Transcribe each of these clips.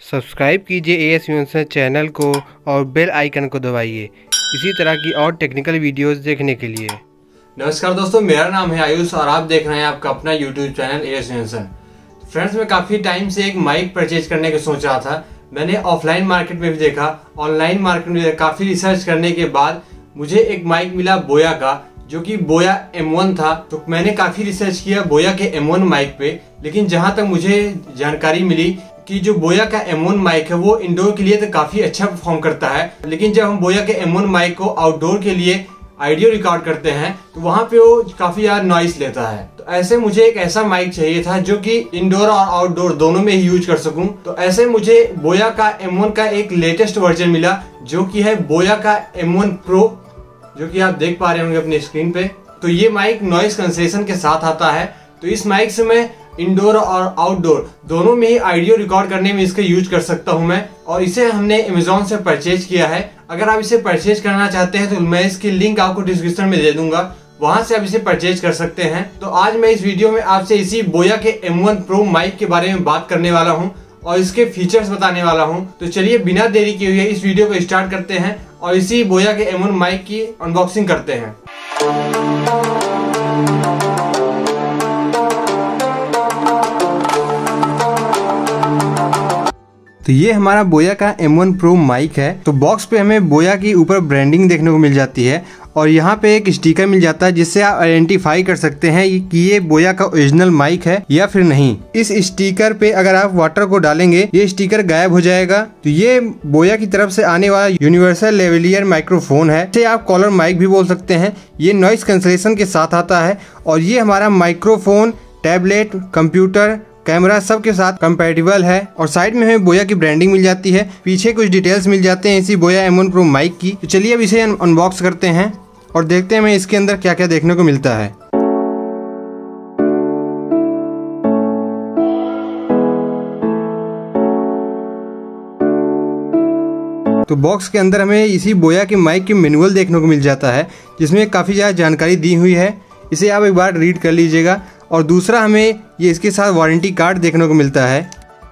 Subscribe कीजिए AS invention channel को और बेल आइकन को दबाइए इसी तरह की और टेक्निकल वीडियोस देखने के लिए। नमस्कार दोस्तों, मेरा नाम है आयुष और आप देख रहे हैं आपका अपना YouTube channel AS invention. Friends, मैं काफ़ी टाइम से एक माइक परचेज करने की सोच रहा था। मैंने ऑफलाइन मार्केट में भी देखा, ऑनलाइन मार्केट में देखा। काफ़ी रिसर्च करने के बाद मुझे एक माइक मिला बोया का, जो कि बोया M1 था। तो मैंने काफ़ी रिसर्च किया बोया के M1 माइक पे, लेकिन जहाँ तक मुझे जानकारी मिली कि जो बोया का M1 माइक है वो इंडोर के लिए तो काफी अच्छा परफॉर्म करता है, लेकिन जब हम बोया के M1 माइक को आउटडोर के लिए ऑडियो रिकॉर्ड करते हैं तो वहाँ पे वो काफी यार नॉइस लेता है। तो ऐसे मुझे एक ऐसा माइक चाहिए था जो कि इंडोर और आउटडोर दोनों में ही यूज कर सकूं। तो ऐसे मुझे बोया का M1 का एक लेटेस्ट वर्जन मिला, जो कि है बोया का M1 Pro, जो कि आप देख पा रहे होंगे अपने स्क्रीन पे। तो ये माइक नॉइस कैंसलेशन के साथ आता है। तो इस माइक से मैं इंडोर और आउटडोर दोनों में ही ऑडियो रिकॉर्ड करने में इसका यूज कर सकता हूं मैं। और इसे हमने Amazon से परचेज किया है। अगर आप इसे परचेज करना चाहते हैं तो मैं इसकी लिंक आपको डिस्क्रिप्शन में दे दूंगा, वहां से आप इसे परचेज कर सकते हैं। तो आज मैं इस वीडियो में आपसे इसी बोया के M1 Pro माइक के बारे में बात करने वाला हूं और इसके फीचर्स बताने वाला हूं। तो चलिए बिना देरी किए हुए इस वीडियो को स्टार्ट करते हैं और इसी बोया के M1 माइक की अनबॉक्सिंग करते हैं। तो ये हमारा बोया का M1 Pro माइक है। तो बॉक्स पे हमें बोया की ऊपर ब्रांडिंग देखने को मिल जाती है और यहाँ पे एक स्टिकर मिल जाता है जिससे आप आइडेंटिफाई कर सकते हैं कि ये बोया का ओरिजिनल माइक है या फिर नहीं। इस स्टिकर पे अगर आप वाटर को डालेंगे ये स्टिकर गायब हो जाएगा। तो ये बोया की तरफ से आने वाला यूनिवर्सल लेवलियर माइक्रोफोन है, इसे आप कॉलर माइक भी बोल सकते हैं। ये नॉइस कैंसलेशन के साथ आता है और ये हमारा माइक्रोफोन, टैबलेट, कंप्यूटर, कैमरा सब के साथ कंपैटिबल है। और साइड में हमें बोया की ब्रांडिंग मिल जाती है, पीछे कुछ डिटेल्स मिल जाते हैं इसी बोया M1 Pro माइक की। तो चलिए अब इसे अनबॉक्स करते हैं और देखते हैं हमें इसके अंदर क्या क्या देखने को मिलता है। तो बॉक्स के अंदर हमें इसी बोया के माइक की मैनुअल देखने को मिल जाता है, जिसमें काफ़ी ज़्यादा जानकारी दी हुई है। इसे आप एक बार रीड कर लीजिएगा। और दूसरा हमें ये इसके साथ वारंटी कार्ड देखने को मिलता है।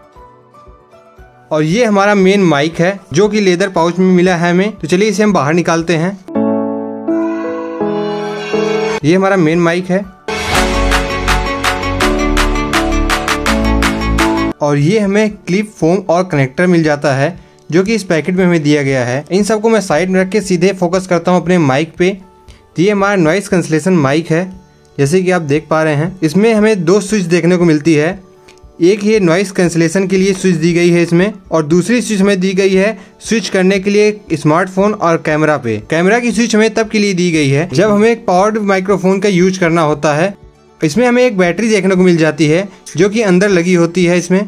और ये हमारा मेन माइक है जो कि लेदर पाउच में मिला है हमें। तो चलिए इसे हम बाहर निकालते हैं। ये हमारा मेन माइक है और ये हमें क्लिप, फोम और कनेक्टर मिल जाता है जो कि इस पैकेट में हमें दिया गया है। इन सबको मैं साइड में रख के सीधे फोकस करता हूँ अपने माइक पे। तो ये हमारा नॉइस कैंसलेशन माइक है, जैसे कि आप देख पा रहे हैं। इसमें हमें दो स्विच देखने को मिलती है। एक ये नॉइस कैंसलेशन के लिए स्विच दी गई है इसमें, और दूसरी स्विच हमें दी गई है स्विच करने के लिए स्मार्टफोन और कैमरा पे। कैमरा की स्विच हमें तब के लिए दी गई है जब हमें एक पावर्ड माइक्रोफोन का यूज करना होता है। इसमें हमें एक बैटरी देखने को मिल जाती है जो कि अंदर लगी होती है इसमें।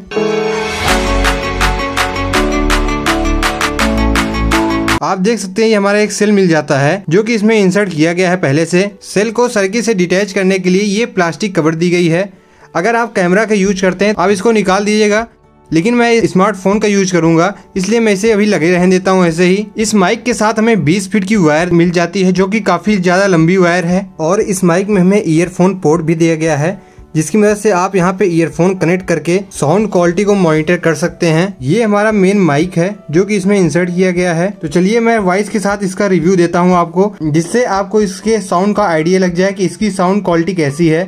आप देख सकते हैं ये हमारा एक सेल मिल जाता है जो कि इसमें इंसर्ट किया गया है पहले से। सेल को सर्किट से डिटैच करने के लिए ये प्लास्टिक कवर दी गई है। अगर आप कैमरा का यूज करते हैं आप इसको निकाल दीजिएगा, लेकिन मैं स्मार्टफोन का यूज करूंगा इसलिए मैं इसे अभी लगे रहने देता हूं ऐसे ही। इस माइक के साथ हमें 20 फीट की वायर मिल जाती है जो कि काफी ज्यादा लंबी वायर है। और इस माइक में हमें ईयरफोन पोर्ट भी दिया गया है जिसकी मदद से आप यहाँ पे ईयरफोन कनेक्ट करके साउंड क्वालिटी को मॉनिटर कर सकते हैं। ये हमारा मेन माइक है जो कि इसमें इंसर्ट किया गया है। तो चलिए मैं वॉइस के साथ इसका रिव्यू देता हूँ आपको, जिससे आपको इसके साउंड का आइडिया लग जाए कि इसकी साउंड क्वालिटी कैसी है।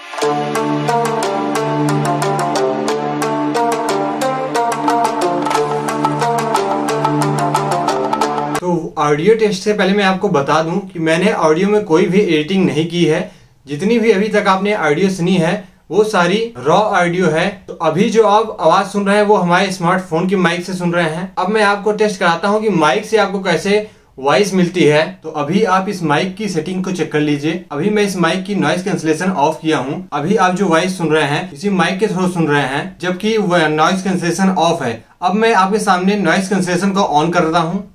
तो ऑडियो टेस्ट से पहले मैं आपको बता दूं कि मैंने ऑडियो में कोई भी एडिटिंग नहीं की है। जितनी भी अभी तक आपने ऑडियो सुनी है वो सारी रॉ ऑडियो है। तो अभी जो आप आवाज सुन रहे हैं वो हमारे स्मार्टफोन की माइक से सुन रहे हैं। अब मैं आपको टेस्ट कराता हूं कि माइक से आपको कैसे वॉइस मिलती है। तो अभी आप इस माइक की सेटिंग को चेक कर लीजिए। अभी मैं इस माइक की नॉइस कैंसलेशन ऑफ किया हूं। अभी आप जो वॉइस सुन रहे हैं इसी माइक के थ्रू सुन रहे हैं, जबकि नॉइस कैंसलेशन ऑफ है। अब मैं आपके सामने नॉइस कैंसलेशन को ऑन कर रहा हूँ।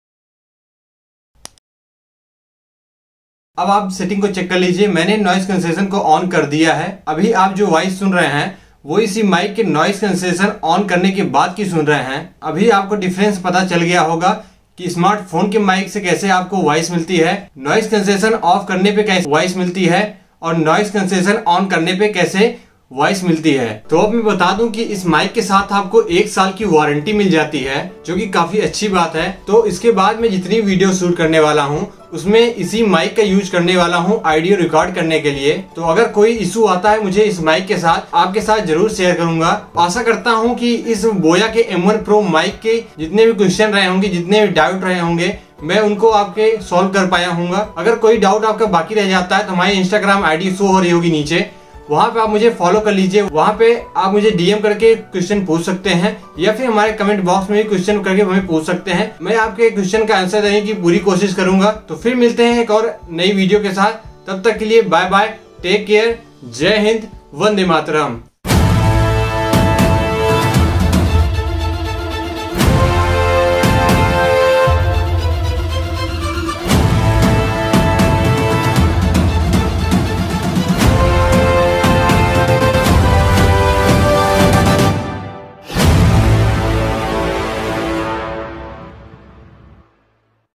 अब आप सेटिंग को चेक कर लीजिए, मैंने नॉइस कैंसलेशन को ऑन कर दिया है। अभी आप जो वॉइस सुन रहे हैं वो इसी माइक के नॉइस कैंसलेशन ऑन करने के बाद की सुन रहे हैं। अभी आपको डिफरेंस पता चल गया होगा कि स्मार्टफोन के माइक से कैसे आपको वॉइस मिलती है, नॉइस कैंसलेशन ऑफ करने पे कैसे वॉइस मिलती है और नॉइस कैंसलेशन ऑन करने पे कैसे वॉइस मिलती है। तो अब मैं बता दूं कि इस माइक के साथ आपको 1 साल की वारंटी मिल जाती है, जो कि काफी अच्छी बात है। तो इसके बाद मैं जितनी वीडियो शूट करने वाला हूँ उसमें इसी माइक का यूज करने वाला हूँ ऑडियो रिकॉर्ड करने के लिए। तो अगर कोई इशू आता है मुझे इस माइक के साथ, आपके साथ जरूर शेयर करूंगा। आशा करता हूँ कि इस बोया के M1 Pro माइक के जितने भी क्वेश्चन रहे होंगे, जितने भी डाउट रहे होंगे, मैं उनको आपके सॉल्व कर पाया हूँ। अगर कोई डाउट आपका बाकी रह जाता है तो हमारी इंस्टाग्राम आईडी शो हो रही होगी नीचे, वहां पे आप मुझे फॉलो कर लीजिए। वहां पे आप मुझे डीएम करके क्वेश्चन पूछ सकते हैं या फिर हमारे कमेंट बॉक्स में भी क्वेश्चन करके हमें पूछ सकते हैं। मैं आपके क्वेश्चन का आंसर देने की पूरी कोशिश करूंगा। तो फिर मिलते हैं एक और नई वीडियो के साथ। तब तक के लिए बाय बाय, टेक केयर, जय हिंद, वंदे मातरम।